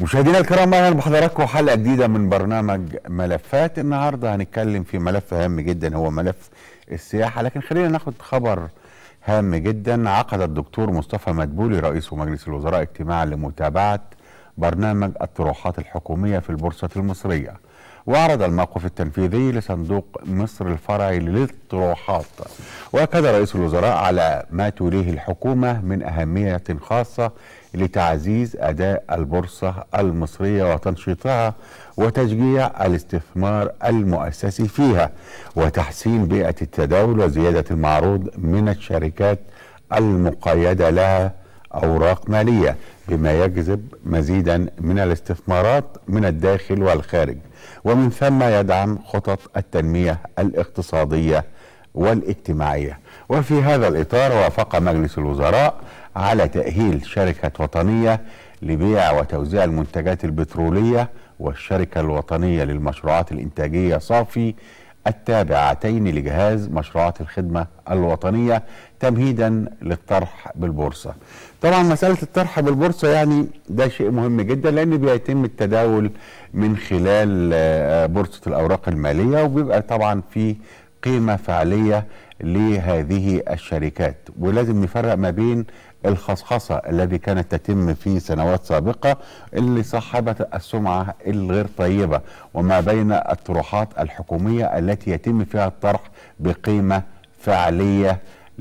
مشاهدينا الكرام، اهلا بحضراتكم حلقه جديده من برنامج ملفات. النهارده هنتكلم في ملف هام جدا، هو ملف السياحه. لكن خلينا ناخد خبر هام جدا. عقد الدكتور مصطفى مدبولي رئيس مجلس الوزراء اجتماعا لمتابعه برنامج الطروحات الحكوميه في البورصه المصريه، وعرض الموقف التنفيذي لصندوق مصر الفرعي للطروحات. واكد رئيس الوزراء على ما توليه الحكومه من اهميه خاصه لتعزيز اداء البورصه المصريه وتنشيطها وتشجيع الاستثمار المؤسسي فيها وتحسين بيئه التداول وزياده المعروض من الشركات المقيده لها اوراق ماليه، بما يجذب مزيدا من الاستثمارات من الداخل والخارج، ومن ثم يدعم خطط التنميه الاقتصاديه والاجتماعيه. وفي هذا الاطار وافق مجلس الوزراء على تأهيل شركة وطنية لبيع وتوزيع المنتجات البترولية والشركة الوطنية للمشروعات الإنتاجية صافي التابعتين لجهاز مشروعات الخدمة الوطنية تمهيدا للطرح بالبورصة. طبعا مسألة الطرح بالبورصة يعني ده شيء مهم جدا، لأن بيتم التداول من خلال بورصة الأوراق المالية، وبيبقى طبعا في قيمة فعلية لهذه الشركات. ولازم نفرق ما بين الخصخصة الذي كانت تتم في سنوات سابقة اللي صاحبت السمعة الغير طيبة، وما بين الطروحات الحكومية التي يتم فيها الطرح بقيمة فعلية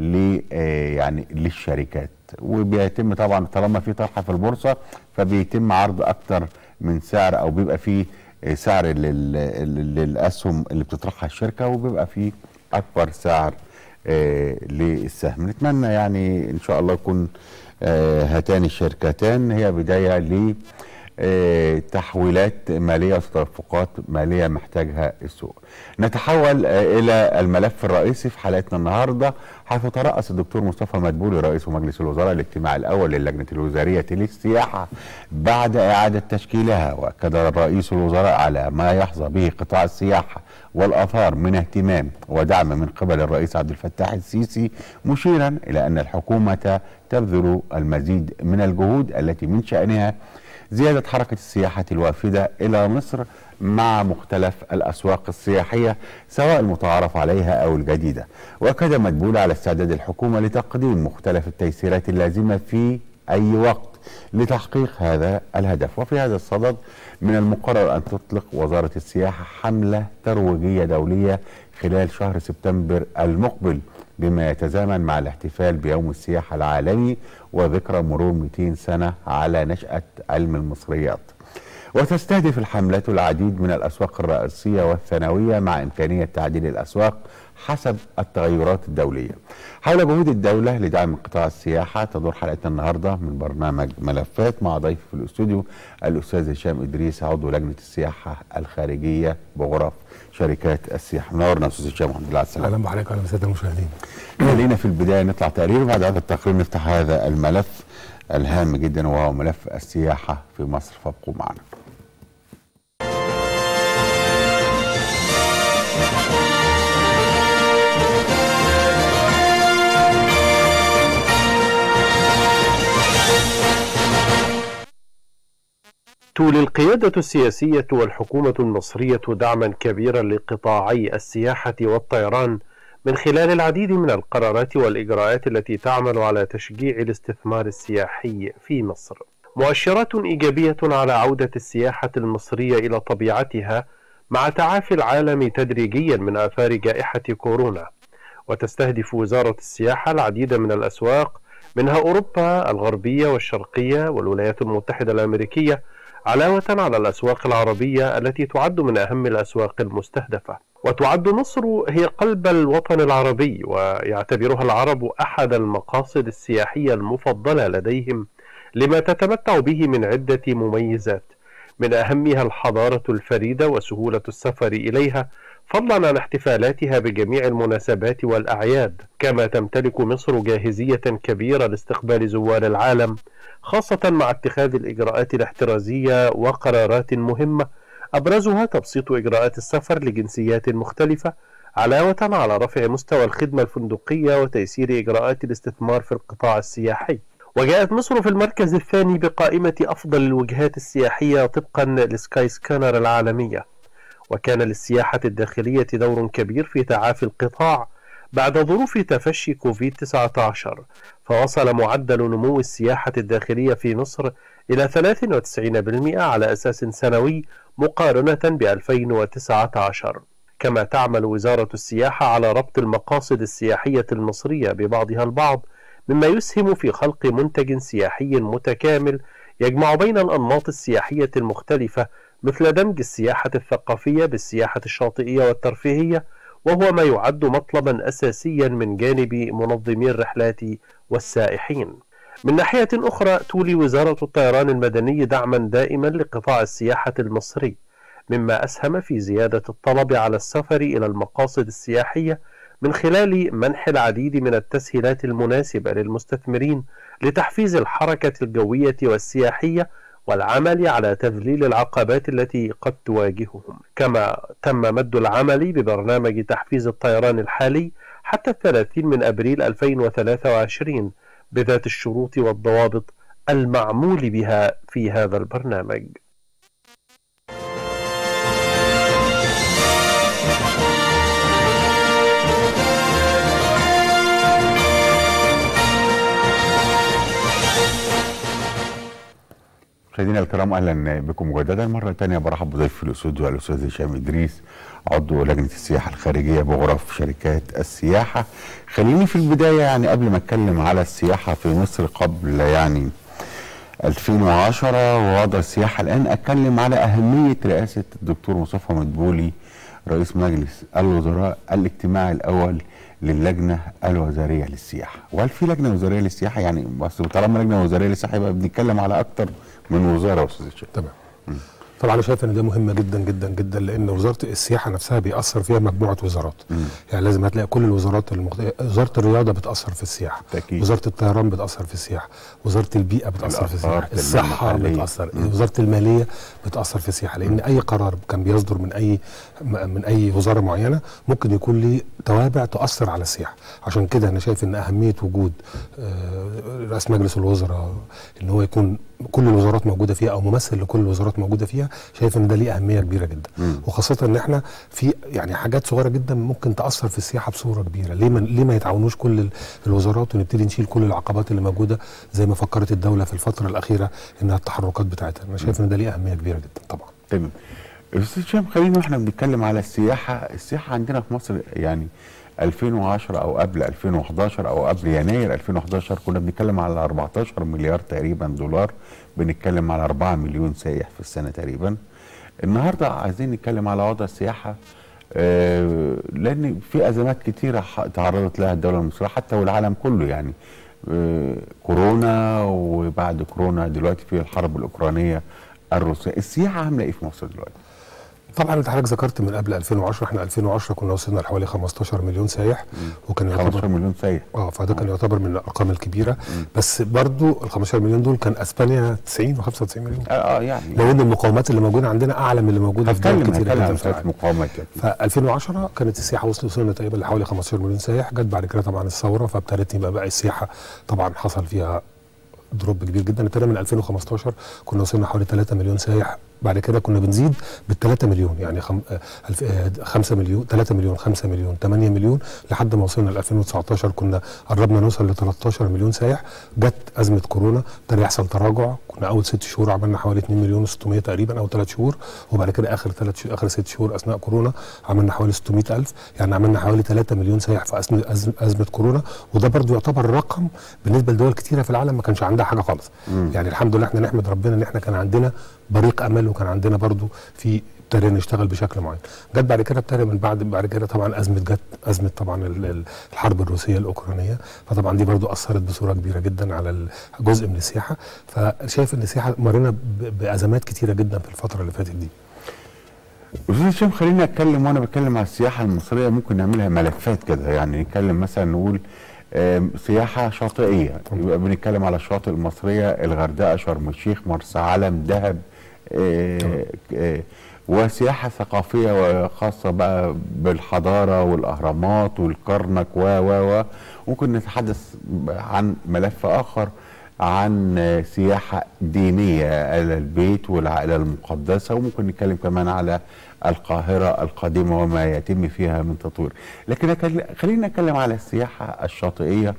يعني للشركات. وبيتم طبعا طالما في طرح في البورصة فبيتم عرض أكتر من سعر، أو بيبقى فيه سعر للأسهم اللي بتطرحها الشركة، وبيبقى فيه أكبر سعر للسهم. نتمنى يعني إن شاء الله يكون هاتان الشركتان هي بداية لتحويلات مالية وتدفقات مالية محتاجها السوق. نتحول إلى الملف الرئيسي في حلقتنا النهاردة، حيث ترأس الدكتور مصطفى مدبولي رئيس مجلس الوزراء الاجتماع الأول للجنة الوزارية للسياحة بعد إعادة تشكيلها. وأكد رئيس الوزراء على ما يحظى به قطاع السياحة والآثار من اهتمام ودعم من قبل الرئيس عبد الفتاح السيسي، مشيرا إلى أن الحكومة تبذل المزيد من الجهود التي من شأنها زيادة حركة السياحة الوافدة إلى مصر مع مختلف الأسواق السياحية سواء المتعارف عليها أو الجديدة. وأكد مدبولي على استعداد الحكومة لتقديم مختلف التيسيرات اللازمة في أي وقت لتحقيق هذا الهدف. وفي هذا الصدد من المقرر أن تطلق وزارة السياحة حملة ترويجية دولية خلال شهر سبتمبر المقبل، بما يتزامن مع الاحتفال بيوم السياحة العالمي وذكرى مرور 200 سنة على نشأة علم المصريات. وتستهدف الحملة العديد من الأسواق الرئيسية والثانوية مع إمكانية تعديل الأسواق حسب التغيرات الدولية. حول جهود الدولة لدعم قطاع السياحة تدور حلقتنا النهاردة من برنامج ملفات مع ضيف في الاستوديو الأستاذ هشام إدريس، عضو لجنة السياحة الخارجية بغرف شركات السياحة. منورنا أستاذ هشام، الحمد لله على السلامة. أهلا بحضرتك وأهلا بالسادة المشاهدين. خلينا في البداية نطلع تقرير، وبعد هذا التقرير نفتح هذا الملف الهام جدا وهو ملف السياحة في مصر، فابقوا معنا. تولي القيادة السياسية والحكومة المصرية دعما كبيرا لقطاعي السياحة والطيران من خلال العديد من القرارات والإجراءات التي تعمل على تشجيع الاستثمار السياحي في مصر. مؤشرات إيجابية على عودة السياحة المصرية إلى طبيعتها مع تعافي العالم تدريجيا من آثار جائحة كورونا. وتستهدف وزارة السياحة العديد من الأسواق منها أوروبا الغربية والشرقية والولايات المتحدة الأمريكية، علاوة على الأسواق العربية التي تعد من أهم الأسواق المستهدفة. وتعد مصر هي قلب الوطن العربي، ويعتبرها العرب أحد المقاصد السياحية المفضلة لديهم لما تتمتع به من عدة مميزات، من أهمها الحضارة الفريدة وسهولة السفر إليها، فضلا عن احتفالاتها بجميع المناسبات والأعياد. كما تمتلك مصر جاهزية كبيرة لاستقبال زوار العالم، خاصة مع اتخاذ الإجراءات الاحترازية وقرارات مهمة أبرزها تبسيط إجراءات السفر لجنسيات مختلفة، علاوة على رفع مستوى الخدمة الفندقية وتيسير إجراءات الاستثمار في القطاع السياحي. وجاءت مصر في المركز الثاني بقائمة أفضل الوجهات السياحية طبقا لسكاي سكانر العالمية. وكان للسياحة الداخلية دور كبير في تعافي القطاع بعد ظروف تفشي كوفيد-19، فوصل معدل نمو السياحة الداخلية في مصر إلى 93% على أساس سنوي مقارنة ب 2019. كما تعمل وزارة السياحة على ربط المقاصد السياحية المصرية ببعضها البعض، مما يسهم في خلق منتج سياحي متكامل يجمع بين الأنماط السياحية المختلفة، مثل دمج السياحة الثقافية بالسياحة الشاطئية والترفيهية، وهو ما يعد مطلبا أساسيا من جانب منظمي الرحلات والسائحين. من ناحية أخرى، تولي وزارة الطيران المدني دعما دائما لقطاع السياحة المصري، مما أسهم في زيادة الطلب على السفر إلى المقاصد السياحية من خلال منح العديد من التسهيلات المناسبة للمستثمرين لتحفيز الحركة الجوية والسياحية والعمل على تذليل العقبات التي قد تواجههم. كما تم مد العمل ببرنامج تحفيز الطيران الحالي حتى 30 من أبريل 2023 بذات الشروط والضوابط المعمول بها في هذا البرنامج. مشاهدينا الكرام، اهلا بكم مجددا مره ثانيه. برحب بضيف الاستوديو الاستاذ هشام ادريس، عضو لجنه السياحه الخارجيه بغرف شركات السياحه. خليني في البدايه يعني قبل ما اتكلم على السياحه في مصر قبل 2010 ووضع السياحه الان، اتكلم على اهميه رئاسه الدكتور مصطفى مدبولي رئيس مجلس الوزراء الاجتماعي الاول للجنه الوزاريه للسياحه. وهل في لجنه وزاريه للسياحه؟ يعني بس طالما لجنه وزاريه للسياحه يبقى بنتكلم على اكتر من وزاره يا استاذ هشام. تمام. طبعا انا شايف ان ده مهم جدا جدا جدا، لان وزاره السياحه نفسها بيأثر فيها مجموعه وزارات. يعني لازم هتلاقي كل الوزارات وزاره الرياضه بتأثر في السياحه، تأكيد. وزاره الطيران بتأثر في السياحه، وزاره البيئه بتأثر في السياحه، الصحه بتأثر، وزاره الماليه بتأثر في السياحه، لان اي قرار كان بيصدر من اي وزاره معينه ممكن يكون له توابع تؤثر على السياحه. عشان كده انا شايف ان اهميه وجود رئيس مجلس الوزراء ان هو يكون كل الوزارات موجوده فيها او ممثل لكل الوزارات موجوده فيها، شايف ان ده ليه اهميه كبيره جدا. وخاصه ان احنا في يعني حاجات صغيره جدا ممكن تاثر في السياحه بصوره كبيره. ليه ما يتعاونوش كل الوزارات ونبتدي نشيل كل العقبات اللي موجوده زي ما فكرت الدوله في الفتره الاخيره انها التحركات بتاعتها. انا شايف ان ده ليه اهميه كبيره جدا طبعا. تمام. استاذ هشام، خلينا واحنا بنتكلم على السياحه عندنا في مصر يعني 2010 او قبل 2011 او قبل يناير 2011 كنا بنتكلم على 14 مليار تقريبا دولار، بنتكلم على 4 مليون سائح في السنه تقريبا. النهارده عايزين نتكلم على وضع السياحه لان في ازمات كتيره تعرضت لها الدوله المصريه حتى والعالم كله، يعني كورونا، وبعد كورونا دلوقتي في الحرب الاوكرانيه الروسيه. السياحه عامله ايه في مصر دلوقتي؟ طبعا انت حضرتك ذكرت من قبل 2010، احنا 2010 كنا وصلنا لحوالي 15 مليون سايح، وكان يعتبر 15 مليون سايح. فده كان يعتبر من الارقام الكبيره. بس برضو ال 15 مليون دول كان اسبانيا 90 و95 مليون. يعني لو ان المقاومات اللي موجوده عندنا اعلى من اللي موجوده في دول كتير جدا في المقاومات. ف 2010 كانت السياحه وصلنا تقريبا لحوالي 15 مليون سايح. جت بعد كده طبعا الثوره، فابتدت يبقى بقى السياحه طبعا حصل فيها دروب كبير جدا. ابتدى من 2015 كنا وصلنا حوالي 3 مليون سايح، بعد كده كنا بنزيد بال 3 مليون، يعني 5 مليون 3 مليون 5 مليون 8 مليون لحد ما وصلنا ل 2019 كنا قربنا نوصل ل 13 مليون سايح. جت ازمه كورونا، ابتدى يحصل تراجع. كنا اول 6 شهور عملنا حوالي 2 مليون و600 تقريبا او 3 شهور، وبعد كده اخر 6 شهور اثناء كورونا عملنا حوالي 600,000، يعني عملنا حوالي 3 مليون سايح في ازمه كورونا. وده برضو يعتبر رقم بالنسبه لدول كتيره في العالم ما كانش عندها حاجه خالص. يعني الحمد لله احنا نحمد ربنا ان احنا كان عندنا بريق امل، وكان عندنا برضو في ابتدينا نشتغل بشكل معين. جت بعد كده ابتدى من بعد كده طبعا ازمه طبعا الحرب الروسيه الاوكرانيه، فطبعا دي برضو اثرت بصوره كبيره جدا على جزء من السياحه. فشايف ان السياحه مرينا بازمات كتيره جدا في الفتره اللي فاتت دي. استاذ هشام، خليني اتكلم وانا بتكلم على السياحه المصريه ممكن نعملها ملفات كده، يعني نتكلم مثلا نقول سياحه شاطئيه، يبقى بنتكلم على الشواطئ المصريه، الغردقه، شرم الشيخ، مرسى علم، دهب، وسياحه ثقافيه خاصه بقى بالحضاره والاهرامات والكرنك و ممكن نتحدث عن ملف اخر عن سياحة دينية إلى البيت والعائلة المقدسة، وممكن نتكلم كمان على القاهرة القديمة وما يتم فيها من تطوير. لكن خلينا نتكلم على السياحة الشاطئية،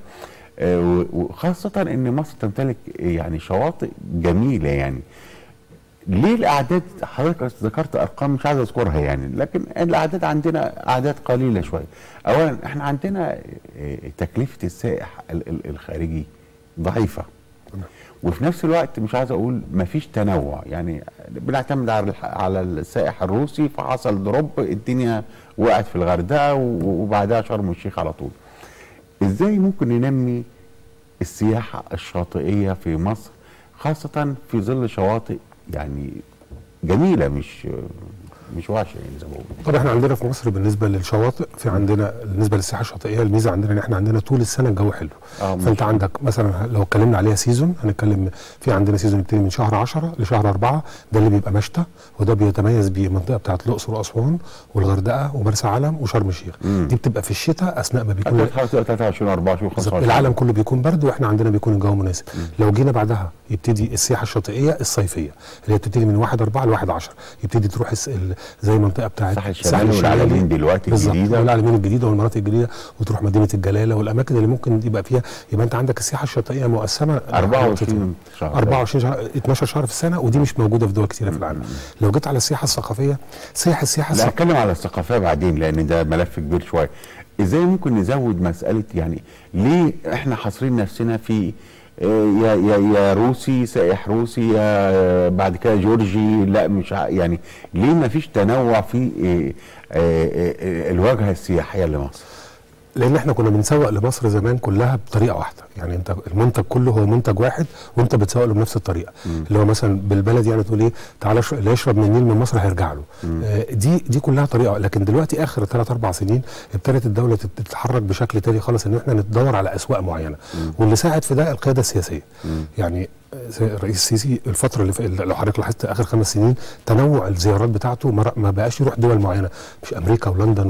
وخاصة ان مصر تمتلك يعني شواطئ جميلة. يعني ليه الاعداد، حضرتك ذكرت ارقام مش عايز اذكرها يعني، لكن الاعداد عندنا اعداد قليلة شوية. اولا احنا عندنا تكلفة السائح الخارجي ضعيفة، وفي نفس الوقت مش عايز اقول مفيش تنوع. يعني بنعتمد على السائح الروسي، فحصل دروب، الدنيا وقعت في الغردقة وبعدها شرم الشيخ على طول. ازاي ممكن ننمي السياحة الشاطئية في مصر، خاصة في ظل شواطئ يعني جميلة مش وحشة يعني زي ما بقول؟ طبعا احنا عندنا في مصر بالنسبه للشواطئ، في عندنا بالنسبه للسياحه الشاطئيه الميزه عندنا ان احنا عندنا طول السنه الجو حلو. فانت عندك مثلا لو اتكلمنا عليها سيزون، هنتكلم في عندنا سيزون بيبتدي من شهر 10 لشهر 4، ده اللي بيبقى مشتى، وده بيتميز بالمنطقه بتاعت الاقصر واسوان والغردقه ومرسى علم وشرم الشيخ. دي بتبقى في الشتاء اثناء ما بيكون 23 24 25 العالم كله بيكون برد، واحنا عندنا بيكون الجو مناسب. لو جينا بعدها يبتدي السياحه الشاطئيه الصيفيه اللي هي بتبتدي من 1/4 ل 11، يبتدي تروح زي منطقه بتاعت الساحل والعلمين دلوقتي الجديده، والعلمين الجديده والمناطق الجديده، وتروح مدينه الجلاله والاماكن اللي ممكن يبقى فيها. يبقى انت عندك السياحه الشاطئيه مقسمه 24 شهر 24 شهر 12 شهر في السنه، ودي مش موجوده في دول كثيره في العالم. لو جيت على السياحه الثقافيه، لا هتكلم على الثقافيه بعدين لان ده ملف كبير شويه. ازاي ممكن نزود مساله، يعني ليه احنا حاصرين نفسنا في يا روسي سائح روسي، يا بعد كده جورجي؟ لا مش يعني ليه ما فيش تنوع في الواجهه السياحيه لمصر؟ لان احنا كنا بنسوق لمصر زمان كلها بطريقه واحده، يعني انت المنتج كله هو منتج واحد وانت بتسوق له بنفس الطريقه. اللي هو مثلا بالبلد يعني تقول ايه، تعالى اللي يشرب من النيل من مصر هيرجع له. دي كلها طريقه. لكن دلوقتي اخر 3-4 سنين ابتدت الدوله تتحرك بشكل تاني خالص، ان احنا ندور على اسواق معينه. واللي ساعد في ده القياده السياسيه. يعني الرئيس السيسي الفتره اللي لو حضرتك لاحظت اخر 5 سنين تنوع الزيارات بتاعته ما بقاش يروح دول معينه، مش امريكا ولندن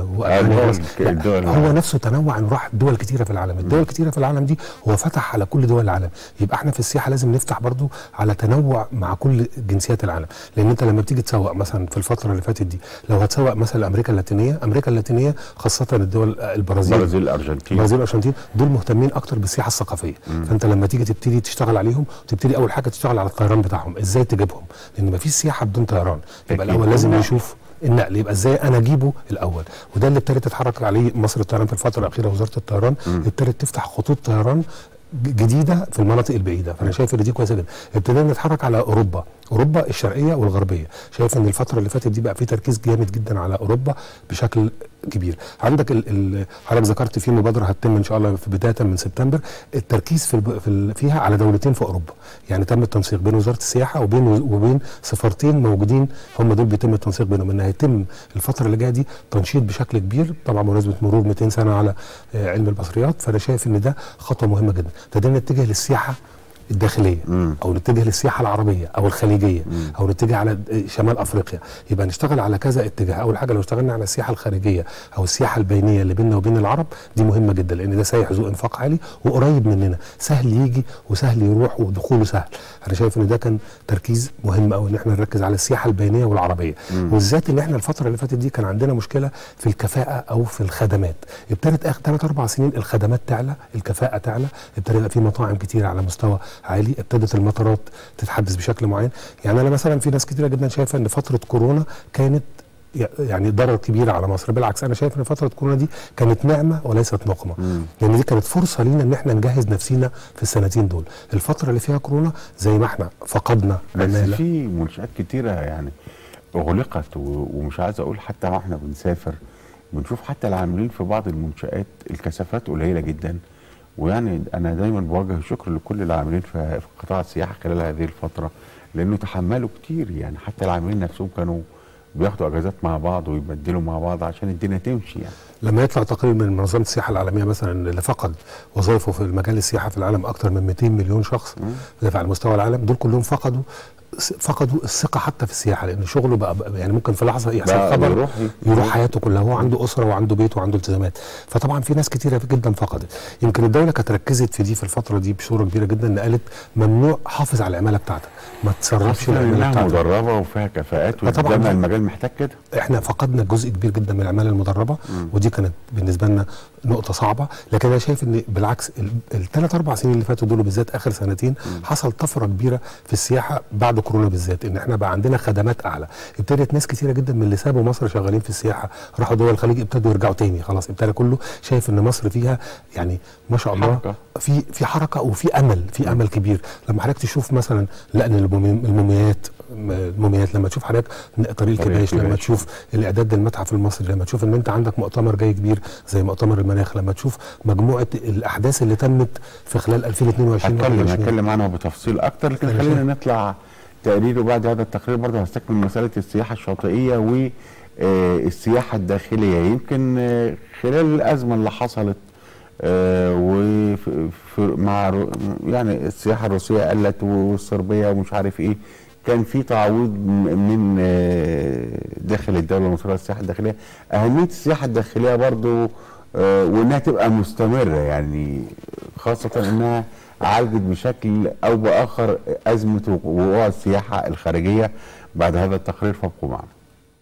هو نفسه تنوع انه راح دول كتيره في العالم. الدول كتيره في العالم دي هو فتح على كل دول العالم. يبقى احنا في السياحه لازم نفتح برضو على تنوع مع كل جنسيات العالم. لان انت لما بتيجي تسوق مثلا في الفتره اللي فاتت دي، لو هتسوق مثلا امريكا اللاتينيه خاصه الدول البرازيل الارجنتين دول مهتمين اكتر بالسياحه الثقافيه. فانت لما تبتدي تشتغل عليهم، تبتدي اول حاجه تشتغل على الطيران بتاعهم، ازاي تجيبهم، لان مفيش سياحه بدون طيران. يبقى الاول لازم نشوف النقل، يبقى ازاي انا اجيبه الاول. وده اللي ابتدت تتحرك عليه مصر الطيران في الفتره الاخيره. وزاره الطيران ابتدت تفتح خطوط طيران جديده في المناطق البعيده. فانا شايف ان دي كويسه جدا. ابتدينا نتحرك على اوروبا الشرقيه والغربيه. شايف ان الفتره اللي فاتت دي بقى في تركيز جامد جدا على اوروبا بشكل كبير. عندك حضرتك ذكرت في مبادره هتتم ان شاء الله في بدايه من سبتمبر، التركيز فيها على دولتين في اوروبا. يعني تم التنسيق بين وزاره السياحه وبين سفارتين موجودين، هم دول بيتم التنسيق بينهم ان هيتم الفتره اللي جايه دي تنشيط بشكل كبير، طبعا بمناسبه مرور 200 سنه على علم البصريات. فانا شايف ان ده خطوه مهمه جدا. ابتدينا نتجه للسياحه الداخليه، او نتجه للسياحه العربيه او الخليجيه، او نتجه على شمال افريقيا. يبقى نشتغل على كذا اتجاه. اول حاجه لو اشتغلنا على السياحه الخارجيه او السياحه البينيه اللي بيننا وبين العرب، دي مهمه جدا، لان ده سايح ذو انفاق عالي وقريب مننا، سهل يجي وسهل يروح ودخوله سهل. انا شايف ان ده كان تركيز مهم قوي، ان احنا نركز على السياحه البينيه والعربيه. وبالذات ان احنا الفتره اللي فاتت دي كان عندنا مشكله في الكفاءه او في الخدمات. ابتدت اخر 3-4 سنين الخدمات تعلى، الكفاءه تعلى، ابتدى يبقى في مطاعم كتير على مستوى عالي، ابتدت المطارات تتحدث بشكل معين. يعني انا مثلا في ناس كتيره جدا شايفه ان فتره كورونا كانت يعني ضرر كبير على مصر. بالعكس انا شايف ان فتره كورونا دي كانت نعمه وليست نقمه، لان دي كانت فرصه لينا ان احنا نجهز نفسينا في السنتين دول. الفتره اللي فيها كورونا زي ما احنا فقدنا بس في منشآت كتيره يعني اغلقت، ومش عايز اقول حتى واحنا بنسافر بنشوف حتى العاملين في بعض المنشآت الكثافات قليله جدا. ويعني انا دايما بوجه الشكر لكل العاملين في قطاع السياحه خلال هذه الفتره، لانه تحملوا كتير. يعني حتى العاملين نفسهم كانوا بياخدوا اجازات مع بعض ويبدلوا مع بعض عشان الدنيا تمشي. يعني لما يطلع تقرير من منظمه السياحه العالميه مثلا اللي فقد وظائفه في المجال السياحه في العالم اكثر من 200 مليون شخص على مستوى العالم، دول كلهم فقدوا فقدوا الثقه حتى في السياحه، لان شغله بقى يعني ممكن في لحظه يحصل خبر يروح حياته كلها، هو عنده اسره وعنده بيت وعنده التزامات. فطبعا في ناس كتيره جدا فقدت. يمكن الدوله كانت ركزت في دي في الفتره دي بصوره كبيره جدا، ان قالت ممنوع حافظ على العماله بتاعتك، ما تسربش العماله بتاعتك. مدربه وفيها كفاءات، وده المجال محتاج كده. احنا فقدنا جزء كبير جدا من العماله المدربه، ودي كانت بالنسبه لنا نقطه صعبه. لكن انا شايف ان بالعكس الثلاث اربع سنين اللي فاتوا دول بالذات اخر سنتين حصل طفره كبيره في السياحه بعد كورونا بالذات، ان احنا بقى عندنا خدمات اعلى. ابتدت ناس كثيره جدا من اللي سابوا مصر شغالين في السياحه راحوا دول الخليج ابتدوا يرجعوا تاني، خلاص ابتدى كله شايف ان مصر فيها يعني ما شاء الله حركة. في حركه وفي امل، في امل كبير. لما حضرتك تشوف مثلا لأن الموميات، لما تشوف حضرتك طريق الكباش، لما تشوف الاعداد للمتحف المصري، لما تشوف ان انت عندك مؤتمر جاي كبير زي مؤتمر المناخ، لما تشوف مجموعه الاحداث اللي تمت في خلال 2022 هنتكلم عنها بتفصيل اكتر. لكن خلينا نطلع تقرير، وبعد هذا التقرير برضه هستكمل مساله السياحه الشاطئيه والسياحه الداخليه. يمكن خلال الازمه اللي حصلت مع يعني السياحه الروسيه قلت والصربيه ومش عارف ايه، كان في تعويض من داخل الدوله المصريه للسياحه الداخليه. اهميه السياحه الداخليه برضو وانها تبقى مستمره، يعني خاصه انها عالجت بشكل او باخر ازمه وقوع السياحه الخارجيه. بعد هذا التقرير فابقوا معنا.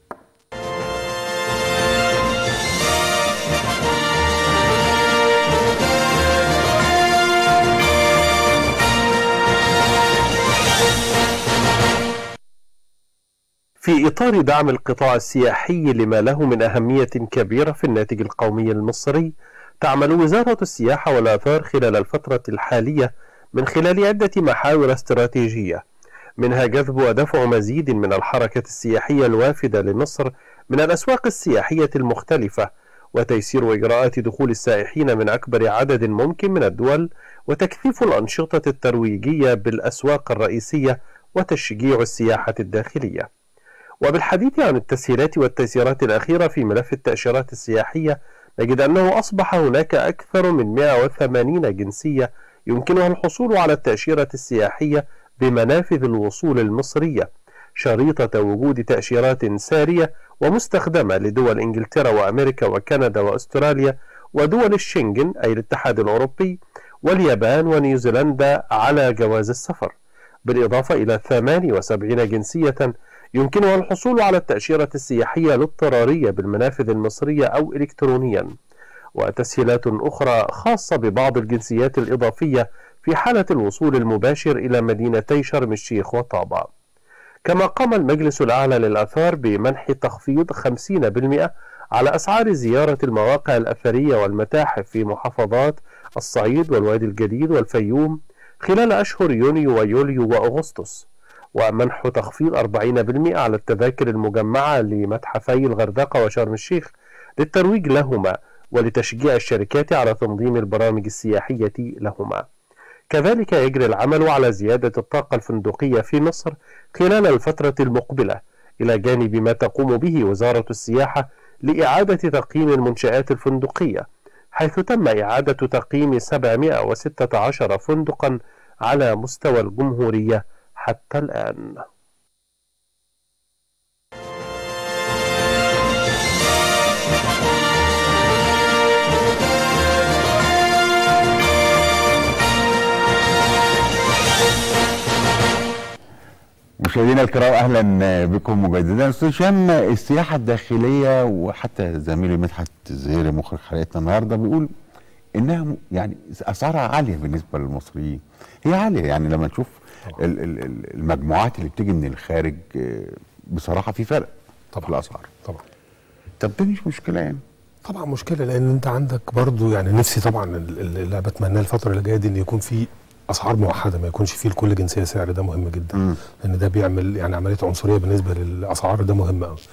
في إطار دعم القطاع السياحي لما له من أهمية كبيرة في الناتج القومي المصري، تعمل وزارة السياحة والآثار خلال الفترة الحالية من خلال عدة محاور استراتيجية، منها جذب ودفع مزيد من الحركة السياحية الوافدة لمصر من الأسواق السياحية المختلفة، وتيسير إجراءات دخول السائحين من أكبر عدد ممكن من الدول، وتكثيف الأنشطة الترويجية بالأسواق الرئيسية، وتشجيع السياحة الداخلية. وبالحديث عن التسهيلات والتيسيرات الأخيرة في ملف التأشيرات السياحية، نجد أنه أصبح هناك أكثر من 180 جنسية يمكنها الحصول على التأشيرة السياحية بمنافذ الوصول المصرية، شريطة وجود تأشيرات سارية ومستخدمة لدول إنجلترا وأمريكا وكندا وأستراليا ودول الشنغن أي الاتحاد الأوروبي واليابان ونيوزيلندا على جواز السفر، بالإضافة إلى 78 جنسية يمكنها الحصول على التأشيرة السياحية الاضطرارية بالمنافذ المصرية أو إلكترونيا، وتسهيلات أخرى خاصة ببعض الجنسيات الإضافية في حالة الوصول المباشر إلى مدينتي شرم الشيخ وطابة. كما قام المجلس الأعلى للآثار بمنح تخفيض 50% على أسعار زيارة المواقع الأثرية والمتاحف في محافظات الصعيد والوادي الجديد والفيوم خلال أشهر يونيو ويوليو وأغسطس، ومنح تخفيض 40% على التذاكر المجمعة لمتحفي الغردقة وشرم الشيخ للترويج لهما ولتشجيع الشركات على تنظيم البرامج السياحية لهما. كذلك يجري العمل على زيادة الطاقة الفندقية في مصر خلال الفترة المقبلة، إلى جانب ما تقوم به وزارة السياحة لإعادة تقييم المنشآت الفندقية، حيث تم إعادة تقييم 716 فندقا على مستوى الجمهورية حتى الآن. مشاهدينا الكرام، اهلا بكم مجددا. استاذ هشام، السياحه الداخليه وحتى زميلي مدحت الزهيري مخرج حلقتنا النهارده بيقول انها يعني اسعارها عاليه بالنسبه للمصريين. هي عاليه يعني لما نشوف المجموعات اللي بتيجي من الخارج، بصراحه في فرق في الاسعار. طبعا. طب ده مش مشكله يعني؟ طبعا مشكله، لان انت عندك برضو يعني نفسي طبعا اللي بتمناه الفتره اللي جايه دي ان يكون في اسعار موحده، ما يكونش فيه لكل جنسيه سعر. ده مهم جدا، لان ده بيعمل يعني عمليه عنصريه بالنسبه للاسعار، ده مهم قوي.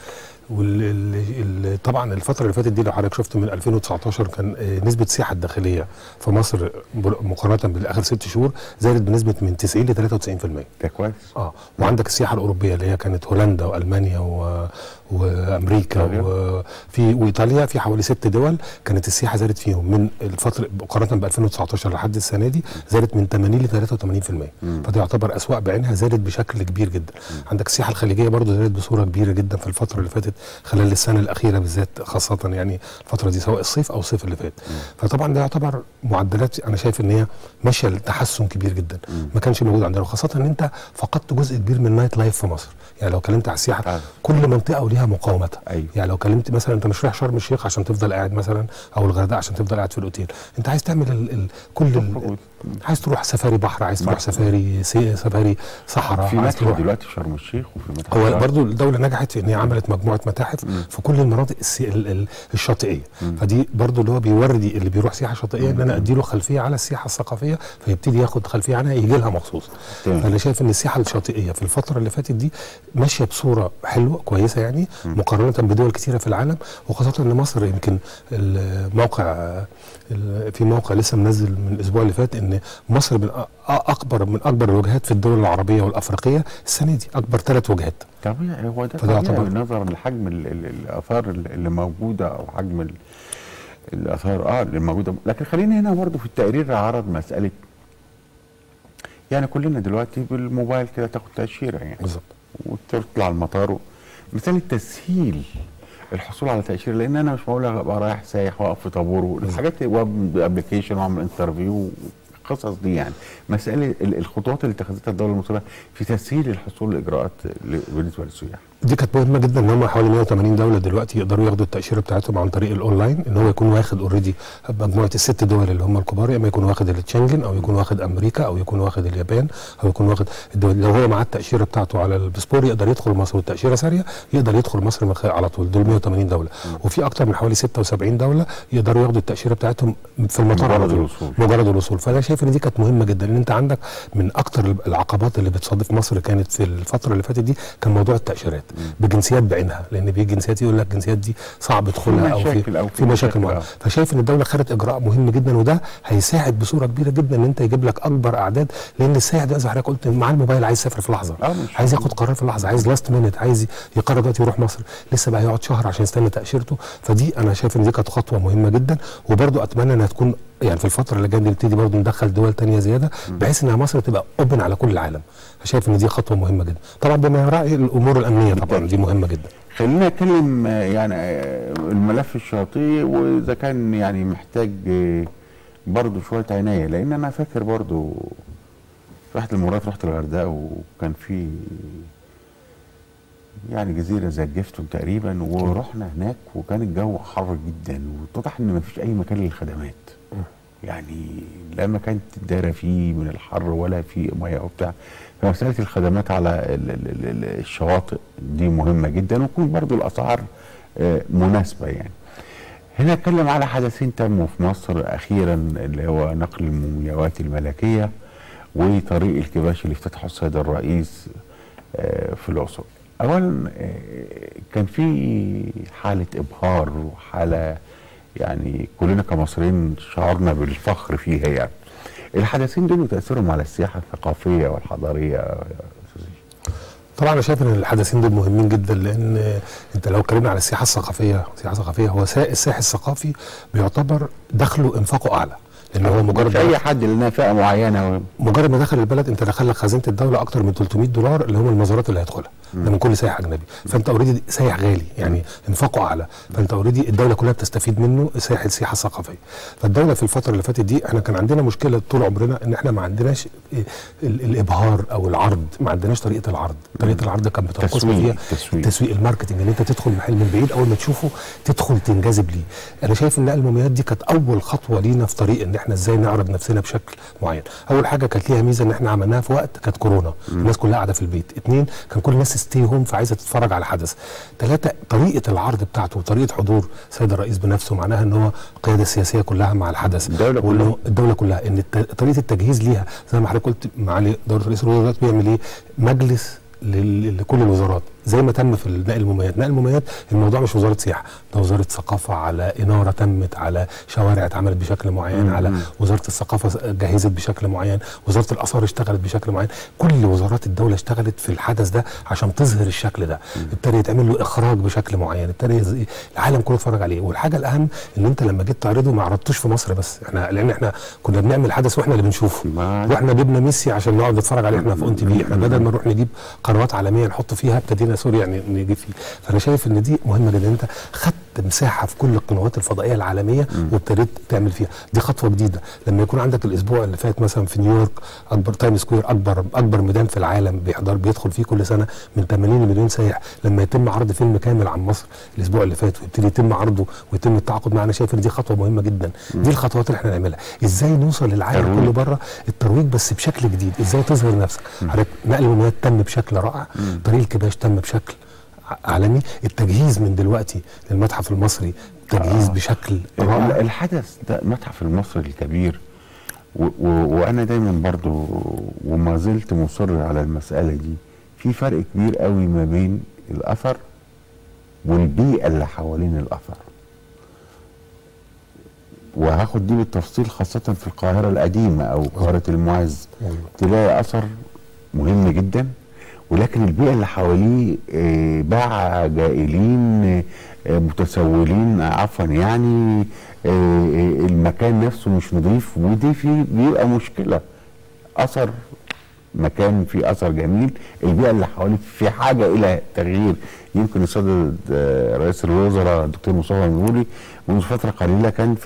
طبعا الفتره اللي فاتت دي لو حضرتك شفت من 2019 كان نسبه السياحه الداخليه في مصر مقارنه بالاخر 6 شهور زادت بنسبه من 90 ل 93%. ده كويس. وعندك السياحه الاوروبيه اللي هي كانت هولندا والمانيا وامريكا وايطاليا، في حوالي 6 دول كانت السياحه زادت فيهم من الفتره مقارنه ب 2019 لحد السنه دي زادت من 80 ل 83%. فده يعتبر اسواق بعينها زادت بشكل كبير جدا. عندك السياحه الخليجيه برضه زادت بصوره كبيره جدا في الفتره اللي فاتت خلال السنه الاخيره بالذات، خاصه يعني الفتره دي سواء الصيف او الصيف اللي فات. فطبعا ده يعتبر معدلات انا شايف ان هي ماشيه لتحسن كبير جدا ما كانش موجود عندنا، وخاصه ان انت فقدت جزء كبير من النايت لايف في مصر. يعني لو كلمت على السياحه كل منطقه وليها مقاومتها. يعني لو كلمت مثلا انت مش رايح شرم الشيخ عشان تفضل قاعد مثلا او الغردقه عشان تفضل قاعد في الاوتيل، انت عايز تعمل عايز تروح سفاري بحر، عايز تروح سفاري صحراء. في متحف دلوقتي في شرم الشيخ وفي متحف هو برضه الدوله نجحت في ان هي عملت مجموعه متاحف في كل المناطق الشاطئيه. فدي برضه اللي هو بيوردي اللي بيروح سياحه شاطئيه ان انا ادي له خلفيه على السياحه الثقافيه فيبتدي ياخد خلفيه عنها يجي لها مخصوص. فانا شايف ان السياحه الشاطئيه في الفتره اللي فاتت دي ماشيه بصوره حلوه كويسه يعني مقارنه بدول كثيره في العالم، وخاصه ان مصر يمكن في موقع لسه منزل من الاسبوع اللي فات ان مصر من اكبر الوجهات في الدول العربيه والافريقيه السنه دي، اكبر 3 وجهات. طبيعي هو ده طبيعي نظرا لحجم الاثار اللي موجوده او حجم الاثار اللي موجوده. لكن خلينا هنا برضه في التقرير عرض مساله يعني كلنا دلوقتي بالموبايل كده تاخد تاشيره يعني بالظبط وتطلع المطار مثال تسهيل الحصول على تاشيره، لان انا مش معقول ابقى رايح سايح واقف في طابور الحاجات ابلكيشن واعمل انترفيو القصص دي. يعني مساله الخطوات اللي اتخذتها الدوله المصريه في تسهيل الحصول لاجراءات بالنسبه للسياح دي كانت مهمه جدا، ان هم حوالي 180 دوله دلوقتي يقدروا ياخدوا التاشيره بتاعتهم عن طريق الاونلاين، ان هو يكون واخد اوريدي مجموعه ال6 دول اللي هم الكبار، يا اما يكون واخد الشنجن او يكون واخد امريكا او يكون واخد اليابان او يكون واخد الدول. لو هو معاه التاشيره بتاعته على الباسبور يقدر يدخل مصر والتاشيره ساريه يقدر يدخل مصر على طول. دول 180 دوله وفي اكتر من حوالي 76 دوله يقدروا ياخدوا التاشيره بتاعتهم في المطار مجرد الوصول. فانا شايف ان دي كانت مهمه جدا، ان انت عندك من اكتر العقبات اللي بتصادف مصر كانت في الفتره اللي فاتت دي كان موضوع التاشيرات بجنسيات بعينها، لان بيجي جنسيات يقول لك الجنسيات دي صعب دخولها او في مشاكل معينه. فشايف ان الدوله خدت اجراء مهم جدا، وده هيساعد بصوره كبيره جدا ان انت يجيب لك اكبر اعداد، لان السائح ده زي ما حضرتك قلت معاه الموبايل عايز يسافر في لحظه، عايز ياخد قرار في لحظه، عايز لاست مينت، عايز يقرر دلوقتي يروح مصر، لسه بقى يقعد شهر عشان يستنى تاشيرته. فدي انا شايف ان دي كانت خطوه مهمه جدا، وبرده اتمنى انها تكون يعني في الفتره اللي جايه نبتدي برضه ندخل دول ثانيه زياده بحيث ان مصر تبقى اوبن على كل العالم. فشايف ان دي خطوه مهمه جدا، طبعا بما يراعي الامور الامنيه طبعا دي مهمه جدا. خلينا نتكلم يعني الملف الشاطئي واذا كان يعني محتاج برضه شويه عنايه، لان انا فاكر برضه رحت المرات رحت الغردقه وكان في يعني جزيره زي الجفتون تقريبا، ورحنا هناك وكان الجو حر جدا واتضح ان مفيش اي مكان للخدمات، يعني لا مكان تتدارى فيه من الحر ولا في ميه وبتاع. فمساله الخدمات على الشواطئ دي مهمه جدا، ويكون برضو الاسعار مناسبه. يعني هنا اتكلم على حدثين تموا في مصر اخيرا، اللي هو نقل المومياوات الملكيه وطريق الكباش اللي افتتحه السيد الرئيس في الاقصر. اولا كان في حاله ابهار وحاله يعني كلنا كمصريين شعرنا بالفخر فيها. يعني الحدثين دول وتاثيرهم على السياحه الثقافيه والحضاريه. طبعا انا شايف ان الحدثين دول مهمين جدا، لان انت لو اتكلمنا على السياحه الثقافيه، هو السائح الثقافي بيعتبر دخله انفاقه اعلى، لان هو مجرد اي حد لنا فئه معينه مجرد ما دخل البلد انت دخل لك خزينه الدوله اكتر من $300 اللي هم المزارات اللي هيدخلها ده من كل سائح اجنبي. فانت اوريدي سائح غالي يعني انفاقه اعلى، فانت اوريدي الدوله كلها بتستفيد منه السياحه الثقافيه. فالدوله في الفتره اللي فاتت دي احنا كان عندنا مشكله طول عمرنا ان احنا ما عندناش الابهار او العرض، ما عندناش طريقه العرض. طريقه العرض كان بتنقصنا فيها التسويق الماركتنج، ان انت تدخل محل من بعيد اول ما تشوفه تدخل تنجذب ليه. انا شايف ان نقل المومياوات دي كانت اول خطوه لينا في طريق ان احنا ازاي نعرض نفسنا بشكل معين. اول حاجه كانت ليها ميزه ان احنا عملناها في وقت كانت كورونا، الناس كلها قاعده في البيت. 2 كان كل الناس ستي هوم فعايزه تتفرج على حدث. 3 طريقه العرض بتاعته وطريقه حضور السيد الرئيس بنفسه، معناها ان هو القياده السياسيه كلها مع الحدث، الدوله كلها ان طريقه التجهيز ليها زي ما حضرتك قلت معالي دوله رئيس الوزراء بيعمل ايه؟ مجلس لكل الوزارات، زي ما تم في نقل الموميات. نقل الموميات الموضوع مش وزاره سياحه، ده وزاره ثقافه، على اناره تمت، على شوارع اتعملت بشكل معين، على وزاره الثقافه جهزت بشكل معين، وزاره الاثار اشتغلت بشكل معين. كل وزارات الدوله اشتغلت في الحدث ده عشان تظهر الشكل ده. ابتدى يتعمل له اخراج بشكل معين، ابتدى العالم كله يتفرج عليه. والحاجه الاهم ان انت لما جيت تعرضه ما عرضتوش في مصر بس، لان احنا كنا بنعمل حدث واحنا اللي بنشوفه، واحنا جبنا ميسي عشان نقعد نتفرج عليه احنا في اون تي في. احنا بدل ما نروح نجيب قنوات عالميه نحط فيها، ابتدينا سوري يعني نجيب فيه. فانا شايف ان دي مهمه جدا، انت خدت مساحه في كل القنوات الفضائيه العالميه وابتديت تعمل فيها. دي خطوه جديده. لما يكون عندك الاسبوع اللي فات مثلا في نيويورك، اكبر تايم سكوير، اكبر ميدان في العالم بيدخل فيه كل سنه من 80 مليون سائح، لما يتم عرض فيلم كامل عن مصر الاسبوع اللي فات ويبتدي يتم عرضه ويتم التعاقد معنا، شايف ان دي خطوه مهمه جدا. دي الخطوات اللي احنا نعملها، ازاي نوصل للعالم كله بره. الترويج بس بشكل جديد، ازاي تظهر نفسك. حضرتك نقل الموميات تم بشكل رائع، طريق الكباش تم بشكل عالمي، التجهيز من دلوقتي للمتحف المصري تجهيز بشكل رائع. الحدث ده المتحف المصري الكبير، وانا دايما برضو وما زلت مصر على المسألة دي، في فرق كبير قوي ما بين الأثر والبيئة اللي حوالين الأثر. وهاخد دي بالتفصيل، خاصة في القاهرة القديمة أو قاهرة المعز، تلاقي أثر مهم جدا، ولكن البيئة اللي حواليه باع جائلين متسولين عفوا، يعني المكان نفسه مش نظيف، ودي فيه بيبقى مشكلة. أثر مكان فيه أثر جميل، البيئة اللي حواليه في حاجة إلى تغيير. يمكن السيد رئيس الوزراء الدكتور مصطفى مدبولي منذ فترة قليلة كان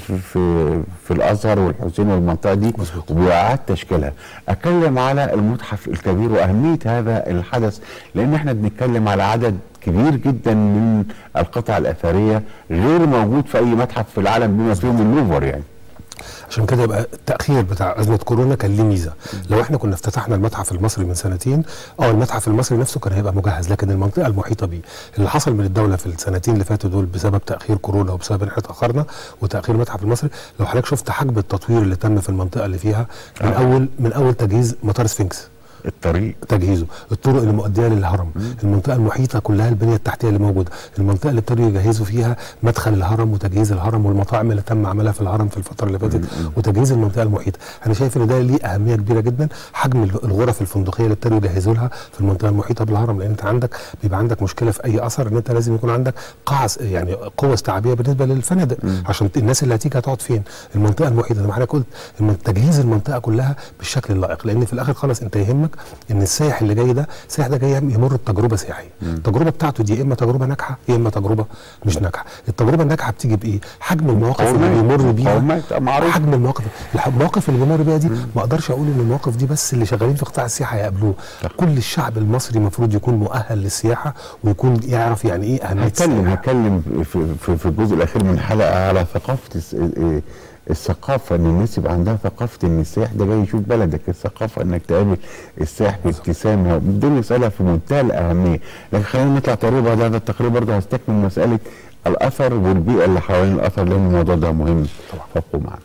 في الأزهر والحسين والمنطقة دي، وبيعاد تشكيلها. أتكلم على المتحف الكبير وأهمية هذا الحدث، لأن احنا بنتكلم على عدد كبير جدا من القطع الأثرية غير موجود في أي متحف في العالم بما فيهم اللوفر يعني. عشان كده يبقى التأخير بتاع أزمة كورونا كان ليه ميزة. لو احنا كنا افتتحنا المتحف المصري من سنتين، المتحف المصري نفسه كان هيبقى مجهز، لكن المنطقة المحيطة بيه اللي حصل من الدولة في السنتين اللي فاتوا دول بسبب تأخير كورونا وبسبب ان احنا اتأخرنا وتأخير المتحف المصري، لو حضرتك شفت حجم التطوير اللي تم في المنطقة اللي فيها من أول تجهيز مطار سفنكس، الطريق تجهيزه، الطرق اللي مؤديه للهرم، المنطقه المحيطه كلها، البنيه التحتيه اللي موجوده، المنطقه اللي ابتدوا يجهزوا فيها مدخل الهرم وتجهيز الهرم، والمطاعم اللي تم عملها في الهرم في الفتره اللي فاتت، وتجهيز المنطقه المحيطه. انا شايف ان ده ليه اهميه كبيره جدا. حجم الغرف الفندقيه اللي ابتدوا يجهزوا لها في المنطقه المحيطه بالهرم، لان انت بيبقى عندك مشكله في اي اثر ان انت لازم يكون عندك يعني قوه استيعابيه بالنسبه للفنادق، عشان الناس اللي هتيجي هتقعد فين؟ المنطقه المحيطه زي ما حضرتك قلت، تجهيز المنطقه كلها بالشكل اللائق، لان في الاخر خالص انت يهمك ان السائح اللي جاي ده، السائح ده جاي يمر بتجربه سياحيه، التجربه بتاعته دي يا اما تجربه ناجحه يا اما تجربه مش ناجحه. التجربه الناجحه بتيجي بايه؟ حجم المواقف اللي بيمر بيها، حجم المواقف اللي بيمر بيها دي. ما اقدرش اقول ان المواقف دي بس اللي شغالين في قطاع السياحه يقابلوه، كل الشعب المصري المفروض يكون مؤهل للسياحه ويكون يعرف يعني ايه اهميه السياحه. هتكلم في الجزء الاخير من الحلقه على ثقافه الثقافه، ان الناس يبقى عندها ثقافه ان السائح ده جاي يشوف بلدك، الثقافه انك تقابل السائح بابتسامه، دي مساله في منتهى الاهميه. لكن خلينا نطلع تقريبا بعد هذا التقرير برضه هستكمل مساله الاثر والبيئه اللي حوالين الاثر، لان الموضوع ده مهم. ابقوا معنا.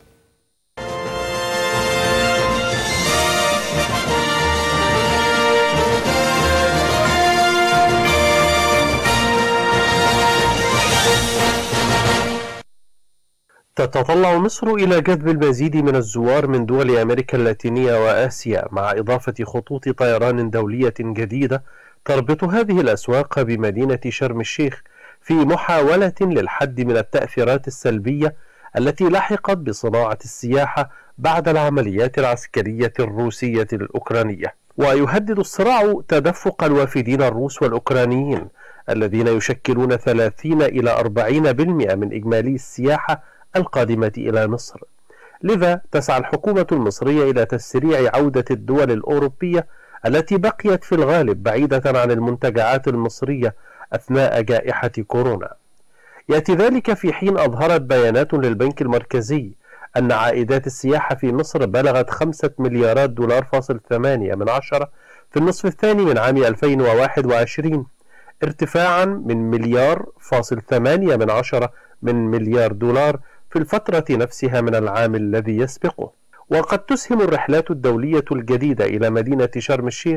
تتطلع مصر إلى جذب المزيد من الزوار من دول أمريكا اللاتينية وآسيا، مع إضافة خطوط طيران دولية جديدة تربط هذه الأسواق بمدينة شرم الشيخ، في محاولة للحد من التأثيرات السلبية التي لحقت بصناعة السياحة بعد العمليات العسكرية الروسية الأوكرانية. ويهدد الصراع تدفق الوافدين الروس والأوكرانيين الذين يشكلون 30 إلى 40% من إجمالي السياحة القادمة إلى مصر. لذا تسعى الحكومة المصرية إلى تسريع عودة الدول الأوروبية التي بقيت في الغالب بعيدة عن المنتجعات المصرية أثناء جائحة كورونا. يأتي ذلك في حين أظهرت بيانات للبنك المركزي أن عائدات السياحة في مصر بلغت 5 مليارات دولار فاصل 8 من عشرة في النصف الثاني من عام 2021، ارتفاعا من 1.8 مليار دولار في الفترة نفسها من العام الذي يسبقه. وقد تسهم الرحلات الدولية الجديدة إلى مدينة شرم الشيخ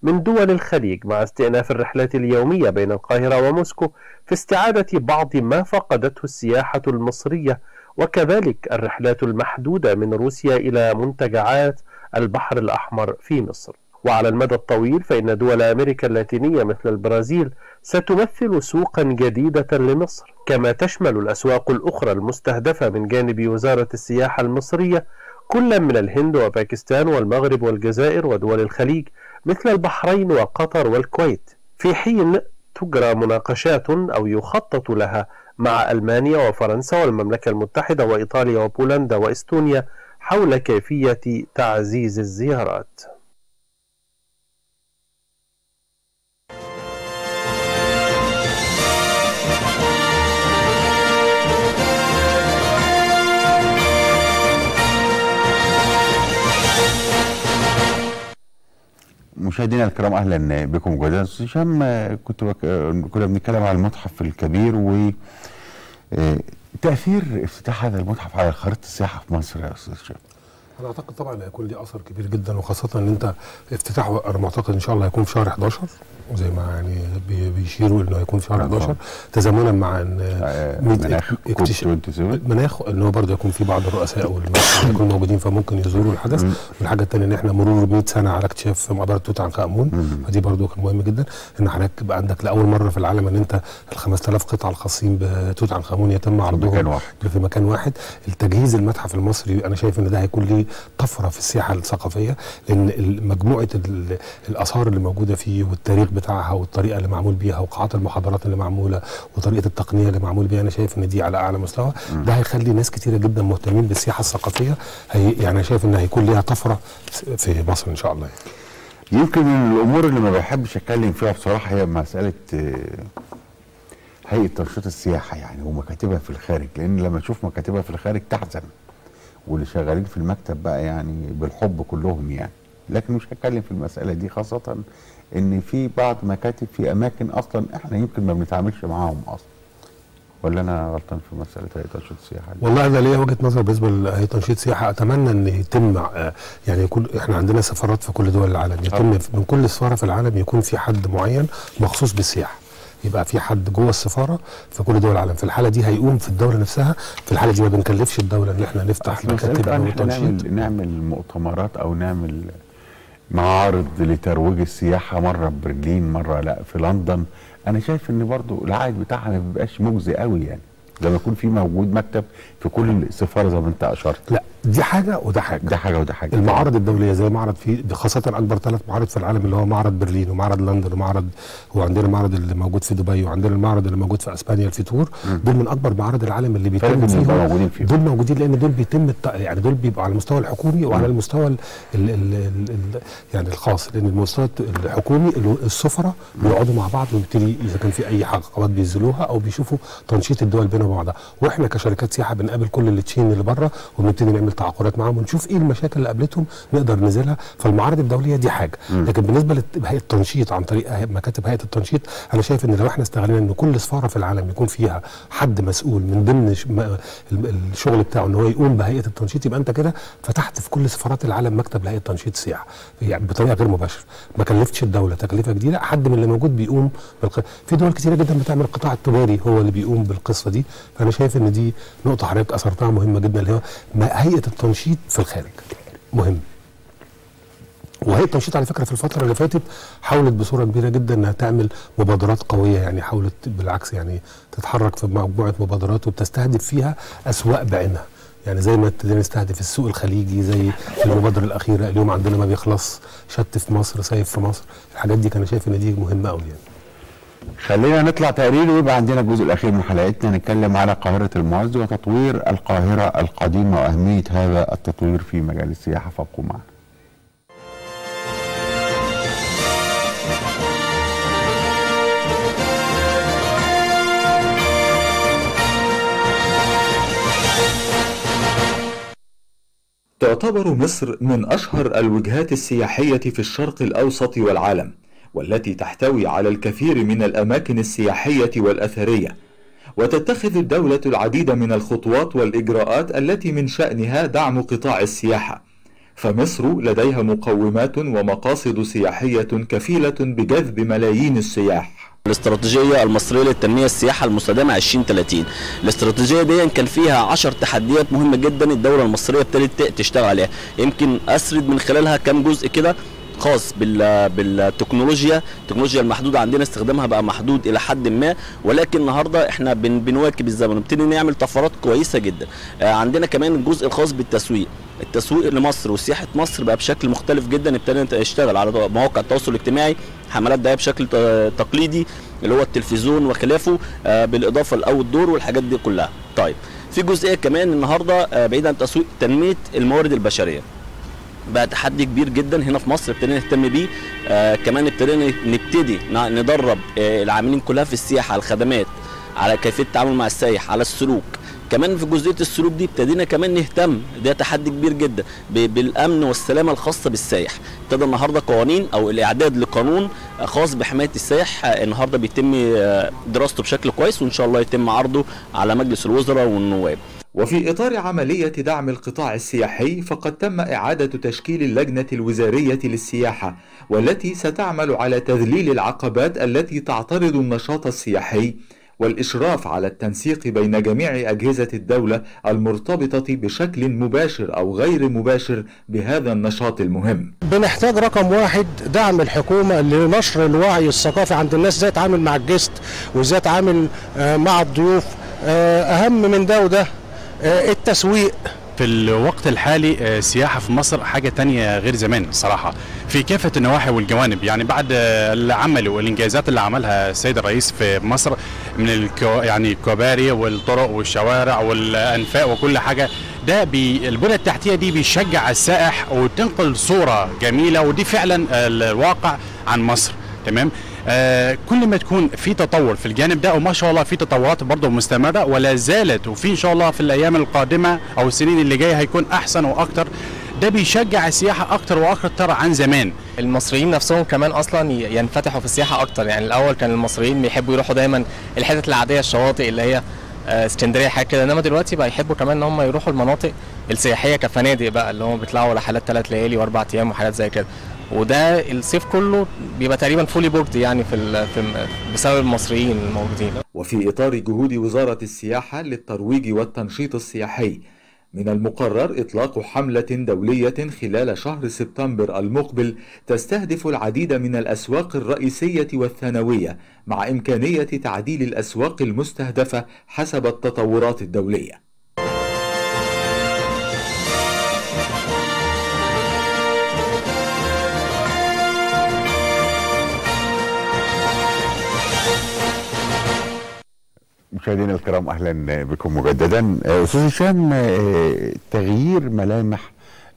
من دول الخليج، مع استئناف الرحلات اليومية بين القاهرة وموسكو في استعادة بعض ما فقدته السياحة المصرية، وكذلك الرحلات المحدودة من روسيا إلى منتجعات البحر الأحمر في مصر. وعلى المدى الطويل فإن دول أمريكا اللاتينية مثل البرازيل ستمثل سوقا جديدة لمصر، كما تشمل الأسواق الأخرى المستهدفة من جانب وزارة السياحة المصرية كل من الهند وباكستان والمغرب والجزائر ودول الخليج مثل البحرين وقطر والكويت، في حين تجرى مناقشات أو يخطط لها مع ألمانيا وفرنسا والمملكة المتحدة وإيطاليا وبولندا وإستونيا حول كيفية تعزيز الزيارات. مشاهدينا الكرام، اهلا بكم جديدا. استاذ هشام، كنا بنتكلم على المتحف الكبير وتاثير افتتاح هذا المتحف على خريطه السياحه في مصر يا استاذ هشام. انا اعتقد طبعا هيكون ليه اثر كبير جدا، وخاصه ان انت افتتاحه انا معتقد ان شاء الله هيكون في شهر 11 زي ما يعني بيشيروا انه هيكون في شهر 11 تزامنا مع مناخ انه برضه يكون في بعض الرؤساء والناس يكونوا موجودين فممكن يزوروا الحدث. والحاجه الثانيه ان احنا مرور 100 سنه على اكتشاف مقبره توت عنخ امون، فدي برضه كان مهم جدا ان حضرتك يبقى عندك لاول مره في العالم ان انت ال 5000 قطعه الخاصين بتوت عنخ امون يتم عرضهم في مكان واحد. التجهيز المتحف المصري انا شايف ان ده هيكون ليه طفره في السياحه الثقافيه، لان مجموعه الاثار اللي موجوده فيه والتاريخ بتاعها والطريقه اللي معمول بيها وقاعات المحاضرات اللي معموله وطريقه التقنيه اللي معمول بيها، انا شايف ان دي على اعلى مستوى. ده هيخلي ناس كتيره جدا مهتمين بالسياحه الثقافيه، يعني انا شايف ان هيكون ليها طفره في مصر ان شاء الله. يمكن من الامور اللي ما بحبش اتكلم فيها بصراحه هي مساله هيئه تنشيط السياحه يعني ومكاتبها في الخارج، لان لما اشوف مكاتبها في الخارج تحزن، واللي شغالين في المكتب بقى يعني بالحب كلهم يعني. لكن مش هتكلم في المساله دي، خاصه ان في بعض مكاتب في اماكن اصلا احنا يمكن ما بنتعاملش معاهم اصلا. ولا انا غلطان في مساله هيئه تنشيط السياحه دي؟ والله انا ليا وجهه نظر بالنسبه لهيئه تنشيط السياحه، اتمنى ان يتم يعني يكون احنا عندنا سفارات في كل دول العالم، يتم من كل سفاره في العالم يكون في حد معين مخصوص بالسياحه، يبقى في حد جوه السفاره في كل دول العالم. في الحاله دي هيقوم في الدوله نفسها، في الحاله دي ما بنكلفش الدوله ان احنا نفتح مكاتب او تنشيط. نعمل مؤتمرات او نعمل معارض لترويج السياحه، مره ببرلين مره لا في لندن. انا شايف ان برضو العائد بتاعها ما بيبقاش مجزي قوي يعني لما يكون في موجود مكتب في كل سفاره زي ما انت اشرت. لا دي حاجه وده حاجه، ده حاجه وده حاجه. المعارض الدوليه زي معرض في خاصه اكبر 3 معارض في العالم اللي هو معرض برلين ومعرض لندن وعندنا المعرض اللي موجود في دبي وعندنا المعرض اللي موجود في اسبانيا الفيتور، دول من اكبر معارض العالم اللي بيتم فيهم. دول موجودين لان دول بيتم يعني دول بيبقوا على المستوى الحكومي وعلى المستوى يعني الخاص، لان المستوى الحكومي السفراء بيقعدوا مع بعض ويبتدي اذا كان في اي عقبات بينزلوها او بيشوفوا تنشيط الدول بينهم وبعضها، واحنا كشركات سياحه بنقابل كل التشين اللي بره وبنبتدي نعمل تعاقدات معاهم ونشوف ايه المشاكل اللي قابلتهم نقدر ننزلها. فالمعارض الدوليه دي حاجه، لكن بالنسبه لهيئه التنشيط عن طريق مكاتب هيئه التنشيط، انا شايف ان لو احنا استغلينا ان كل سفاره في العالم يكون فيها حد مسؤول من ضمن الشغل بتاعه ان هو يقوم بهيئه التنشيط، يبقى انت كده فتحت في كل سفارات العالم مكتب لهيئه تنشيط السياحه يعني بطريقه غير مباشره، ما كلفتش الدوله تكلفه جديده، حد من اللي موجود بيقوم في دول كتيره جدا بتعمل القطاع التجاري هو اللي بيقوم بالقصه دي. فانا شايف ان دي نقطه حضرتك اثرتها مهمه جدا، اللي هو هيئه التنشيط في الخارج مهم. وهيئه التنشيط على فكره في الفتره اللي فاتت حاولت بصوره كبيره جدا انها تعمل مبادرات قويه، يعني حاولت بالعكس يعني تتحرك في مجموعه مبادرات وبتستهدف فيها اسواق بعينها، يعني زي ما ابتدينا نستهدف السوق الخليجي زي المبادره الاخيره اليوم عندنا ما بيخلص شط في مصر صيف في مصر، الحاجات دي كان شايف ان دي مهمه قوي يعني. خلينا نطلع تقرير ويبقى عندنا الجزء الاخير من حلقتنا نتكلم على قاهره المعز وتطوير القاهره القديمه واهميه هذا التطوير في مجال السياحه، فابقوا معنا. تعتبر مصر من أشهر الوجهات السياحية في الشرق الأوسط والعالم، والتي تحتوي على الكثير من الأماكن السياحية والأثرية، وتتخذ الدولة العديد من الخطوات والإجراءات التي من شأنها دعم قطاع السياحة، فمصر لديها مقومات ومقاصد سياحية كفيلة بجذب ملايين السياح. الاستراتيجية المصرية للتنمية السياحة المستدامة 2030، الاستراتيجية دي كان فيها 10 تحديات مهمة جدا الدولة المصرية ابتدت تشتغل عليها. يمكن أسرد من خلالها كم جزء كده خاص بالتكنولوجيا. التكنولوجيا المحدودة عندنا استخدامها بقى محدود إلى حد ما، ولكن النهاردة احنا بنواكب الزمن، نبتدي نعمل طفرات كويسة جدا. عندنا كمان الجزء الخاص بالتسويق. التسويق لمصر وسياحة مصر بقى بشكل مختلف جدا، ابتدينا نشتغل على مواقع التواصل الاجتماعي، حملات دعاية بشكل تقليدي اللي هو التلفزيون وخلافه، بالإضافة لأوت دور والحاجات دي كلها. طيب في جزئية كمان النهاردة بعيد عن تسويق، تنمية الموارد البشرية بقى تحدي كبير جدا هنا في مصر، ابتدينا نهتم بيه. كمان ابتدينا نبتدي ندرب العاملين كلها في السياحة على الخدمات، على كيفية التعامل مع السائح، على السلوك. كمان في جزئيه السلوك دي ابتدينا كمان نهتم، ده تحدي كبير جدا، بالامن والسلامه الخاصه بالسائح. ابتدى النهارده قوانين او الاعداد لقانون خاص بحمايه السائح، النهارده بيتم دراسته بشكل كويس، وان شاء الله يتم عرضه على مجلس الوزراء والنواب. وفي إطار عملية دعم القطاع السياحي، فقد تم إعادة تشكيل اللجنة الوزارية للسياحة، والتي ستعمل على تذليل العقبات التي تعترض النشاط السياحي، والإشراف على التنسيق بين جميع أجهزة الدولة المرتبطة بشكل مباشر أو غير مباشر بهذا النشاط المهم. بنحتاج رقم واحد دعم الحكومة لنشر الوعي الثقافي عند الناس، ازاي تعامل مع الجست وازاي تعامل مع الضيوف. أهم من ده وده التسويق. في الوقت الحالي السياحة في مصر حاجة تانية غير زمان الصراحة في كافة النواحي والجوانب. يعني بعد العمل والإنجازات اللي عملها السيد الرئيس في مصر من يعني الكباري والطرق والشوارع والأنفاق وكل حاجة، ده البنى التحتية دي بيشجع السائح وتنقل صورة جميلة، ودي فعلا الواقع عن مصر. تمام. كل ما تكون في تطور في الجانب ده، وما شاء الله في تطورات برضه مستمرة ولا زالت، وفي ان شاء الله في الايام القادمة او السنين اللي جاية هيكون احسن واكتر. ده بيشجع السياحة اكتر واكتر عن زمان. المصريين نفسهم كمان اصلا ينفتحوا في السياحة اكتر. يعني الاول كان المصريين بيحبوا يروحوا دايما الحتت العادية، الشواطئ اللي هي اسكندريه حاجه كده، انما دلوقتي بقى يحبوا كمان ان هم يروحوا المناطق السياحيه كفنادق بقى، اللي هم بيطلعوا رحلات 3 ليالي و4 ايام وحاجات زي كده. وده الصيف كله بيبقى تقريبا فولي بوكد يعني بسبب المصريين الموجودين. وفي اطار جهود وزاره السياحه للترويج والتنشيط السياحي، من المقرر إطلاق حملة دولية خلال شهر سبتمبر المقبل تستهدف العديد من الأسواق الرئيسية والثانوية، مع إمكانية تعديل الأسواق المستهدفة حسب التطورات الدولية. مشاهدينا الكرام، اهلا بكم مجددا. استاذ هشام، تغيير ملامح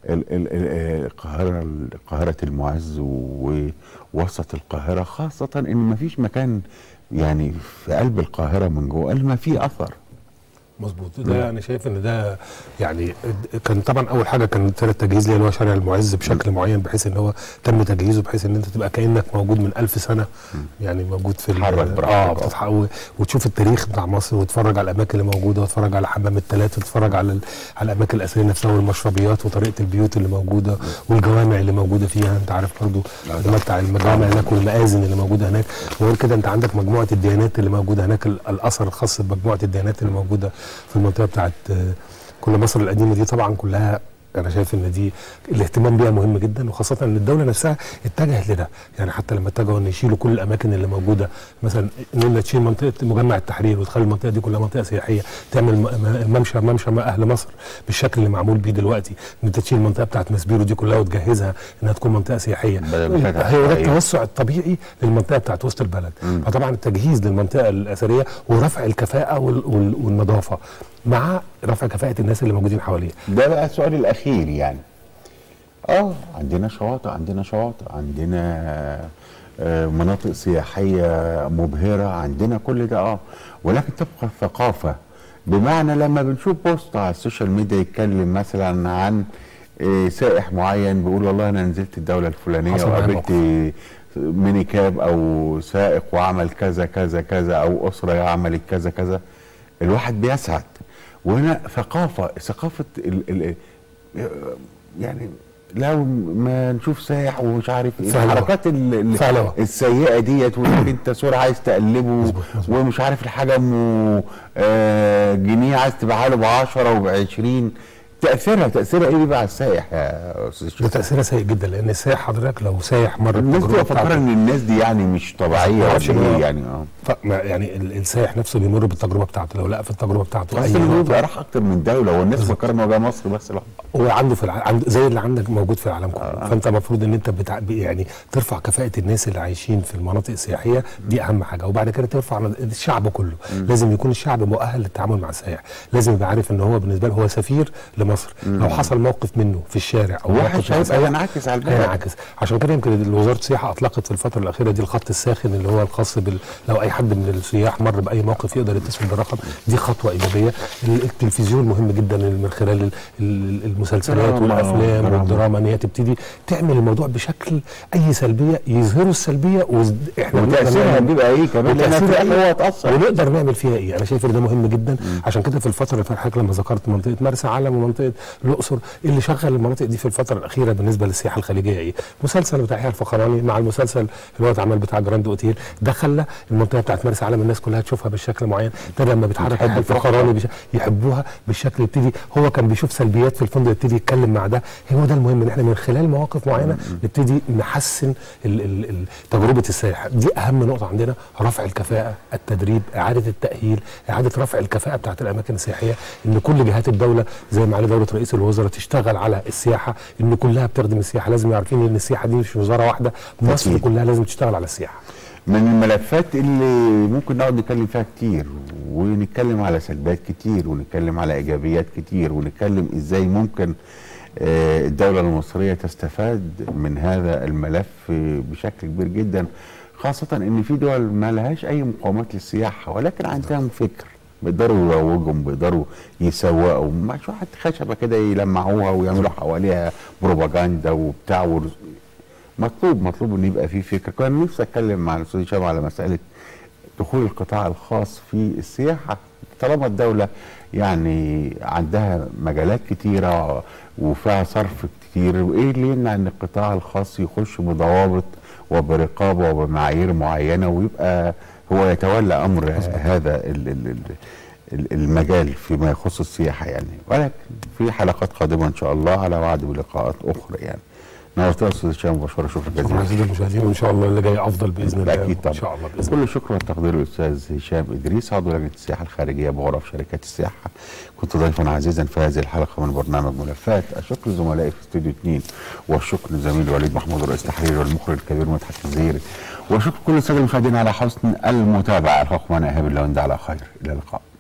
القاهرة المعز ووسط القاهرة، خاصة ان ما فيش مكان يعني في قلب القاهرة من جوه ما فيه اثر. مظبوط. ده انا شايف ان ده يعني كان طبعا اول حاجه كان تم التجهيز ليه اللي هو شارع المعز بشكل معين، بحيث ان هو تم تجهيزه بحيث ان انت تبقى كانك موجود من 1000 سنه، يعني موجود في بتتحرك وتشوف التاريخ بتاع مصر، وتتفرج على الاماكن اللي موجوده، وتتفرج على حمام التلات، وتتفرج على الاماكن الاثريه نفسها والمشربيات وطريقه البيوت اللي موجوده والجوامع اللي موجوده فيها. انت عارف برضه بتاع المجامع هناك والمآذن اللي موجوده هناك، وغير كده انت عندك مجموعه الديانات اللي موجوده هناك، الاثر الخاص بمجموعه الديانات اللي موجوده في المنطقه بتاعت كل مصر القديمه دي. طبعا كلها انا شايف ان دي الاهتمام بيها مهم جدا، وخاصه ان الدوله نفسها اتجهت لده. يعني حتى لما اتجهوا ان يشيلوا كل الاماكن اللي موجوده، مثلا ان تشيل منطقه مجمع التحرير وتخلي المنطقه دي كلها منطقه سياحيه، تعمل ممشى اهل مصر بالشكل اللي معمول بيه دلوقتي، ان انت تشيل المنطقه بتاعت مسبيرو دي كلها وتجهزها انها تكون منطقه سياحيه. هي ده التوسع الطبيعي للمنطقه بتاعت وسط البلد. فطبعا التجهيز للمنطقه الاثريه ورفع الكفاءه والنظافه مع رفع كفاءة الناس اللي موجودين حواليه. ده بقى السؤال الأخير. يعني عندنا شواطئ، عندنا مناطق سياحية مبهرة، عندنا كل ده ولكن تبقى الثقافة. بمعنى لما بنشوف بوست على السوشيال ميديا يتكلم مثلا عن سائح معين بيقول والله أنا نزلت الدولة الفلانية وقابلت ميني كاب أو سائق وعمل كذا كذا كذا، أو أسرة عملت كذا كذا، الواحد بيسعد. وهنا ثقافة يعني لو ما نشوف سايح ومش عارف ايه فعلا. الحركات فعلا. السيئه ديت، وانك انت صوره عايز تقلبه مظبوط. ومش عارف الحاجه جنيه عايز تبيعها له ب 10 وب 20. تاثيرها ايه بيبقى على السائح يا استاذ ده تاثيرها سيء جدا، لان السائح حضرتك لو سايح مره الناس التجربه بتبقى فاكره ان الناس دي يعني مش طبيعيه ولا ايه يعني. يعني السائح نفسه بيمر بالتجربه بتاعته، لو لقى في التجربه بتاعته اي نقطه بيبقى راح اكتر من دوله، والناس فاكره ان هو جاي مصر بس. لا هو عنده في زي اللي عندك موجود في العالم كله. فانت المفروض ان انت يعني ترفع كفاءه الناس اللي عايشين في المناطق السياحيه، دي اهم حاجه. وبعد كده ترفع الشعب كله. لازم يكون الشعب مؤهل للتعامل مع السائح، لازم يبقى عارف ان هو بالنسبه له هو سفير لمصر. لو حصل موقف منه في الشارع او موقف هينعكس على البلد، هينعكس. عشان كده يمكن وزاره السياحه اطلقت في الفتره الاخيره دي الخط الساخن، اللي هو الخاص لو اي حد من السياح مر باي موقف يقدر يتصل بالرقم. دي خطوه ايجابيه. التلفزيون مهم جدا من خلال المسلسلات والافلام والدراما ان هي تبتدي تعمل الموضوع بشكل اي سلبيه يظهروا السلبيه، واحنا وتاثيرها بيبقى ايه كمان، لانها هو تاثر ونقدر نعمل فيها ايه. انا شايف ان ده مهم جدا. عشان كده في الفتره اللي فاتت لما ذكرت منطقه مرسى علم ومنطقه الاقصر، اللي شغل المناطق دي في الفتره الاخيره بالنسبه للسياحه الخليجيه ايه؟ مسلسل بتاع يحيى الفخراني مع المسلسل اللي هو اتعمل بتاع جراند اوتيل، ده خلى المنطقه بتاعت مرسى علم الناس كلها تشوفها بالشكل معين. ده لما بيتحرك يحيى الفخراني يحبوها بالشكل، يبتدي هو كان بيشوف سلبيات في الفندق يبتدي يتكلم مع ده. هو ده المهم، ان احنا من خلال مواقف معينه نبتدي نحسن تجربه السائح. دي اهم نقطه عندنا، رفع الكفاءه، التدريب، اعاده التاهيل، اعاده رفع الكفاءه بتاعت الاماكن السياحيه، ان كل جهات الدوله زي ما عليه دوله رئيس الوزراء تشتغل على السياحه، ان كلها بتخدم السياحه. لازم يعرفين ان السياحه دي مش وزاره واحده، مصر كلها لازم تشتغل على السياحه. من الملفات اللي ممكن نقعد نتكلم فيها كتير، ونتكلم على سلبيات كتير، ونتكلم على ايجابيات كتير، ونتكلم ازاي ممكن الدولة المصرية تستفاد من هذا الملف بشكل كبير جدا، خاصة ان في دول ما لهاش اي مقاومات للسياحة، ولكن عندهم فكر بيقدروا يروجهم، بيقدروا يسوقوا، مش واحد خشبة كده يلمعوها ويعملوا حواليها بروباجندا وبتاع. مطلوب ان يبقى في فكر. كان نفسي اتكلم مع الاستاذ هشام على مسألة دخول القطاع الخاص في السياحة، طالما الدولة يعني عندها مجالات كتيرة وفيها صرف كتير، وايه اللي يمنع ان القطاع الخاص يخش بضوابط وبرقابة وبمعايير معينة، ويبقى هو يتولى امر هذا المجال فيما يخص السياحة يعني. ولكن في حلقات قادمة ان شاء الله على وعد بلقاءات اخرى يعني. نورتنا استاذ هشام بشار، شكرا جزيلا. شكرا جزيلا للمشاهدين، وان شاء الله اللي جاي افضل باذن الله. اكيد طبعا ان شاء الله باذن الله. كل شكر والتقدير للاستاذ هشام ادريس، عضو لجنه السياحه الخارجيه بغرف شركات السياحه. كنت ضيفا عزيزا في هذه الحلقه من برنامج ملفات. الشكر لزملائي في استوديو 2، والشكر لزميلي وليد محمود رئيس تحرير، والمخرج الكبير مدحت الزهيري، وشكر كل الساده المشاهدين على حسن المتابعه. الحكم انا ايهاب اللوندي على خير، الى اللقاء.